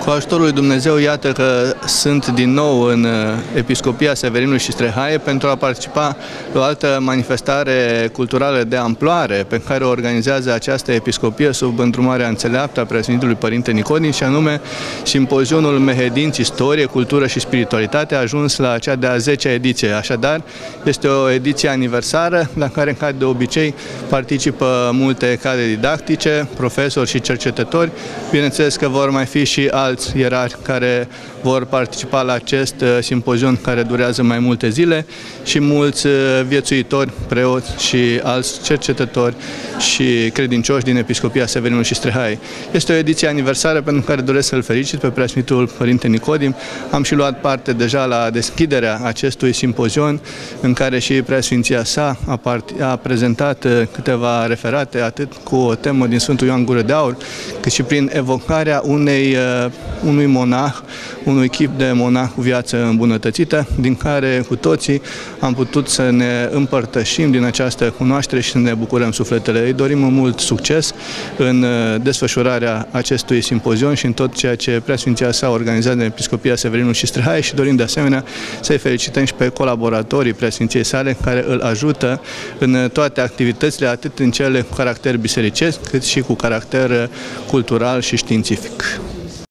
Cu ajutorul lui Dumnezeu, iată că sunt din nou în Episcopia Severinului și Strehaie pentru a participa la o altă manifestare culturală de amploare pe care o organizează această episcopie sub îndrumarea înțeleaptă a Preasfințitului Părinte Nicodim, și anume Simpozionul Mehedinți, Istorie, Cultură și Spiritualitate, a ajuns la cea de-a 10-a ediție. Așadar, este o ediție aniversară la care, ca de obicei, participă multe cadre didactice, profesori și cercetători. Bineînțeles că vor mai fi și alți ierarhi care vor participa la acest simpozion care durează mai multe zile și mulți viețuitori, preoți și alți cercetători și credincioși din Episcopia Severinului și Strehaie. Este o ediție aniversară pentru care doresc să-l felicit pe Preasfințitul Părinte Nicodim. Am și luat parte deja la deschiderea acestui simpozion, în care și Preasfinția sa a prezentat câteva referate, atât cu o temă din Sfântul Ioan Gură de Aur, cât și prin evocarea unui monah, unui chip de monah cu viață îmbunătățită, din care cu toții am putut să ne împărtășim din această cunoaștere și să ne bucurăm sufletele. Îi dorim mult succes în desfășurarea acestui simpozion și în tot ceea ce Preasfinția sa organizat de Episcopia Severinului și Strehaie, și dorim de asemenea să-i felicităm și pe colaboratorii Preasfinției sale care îl ajută în toate activitățile, atât în cele cu caracter bisericesc, cât și cu caracter cultural și științific.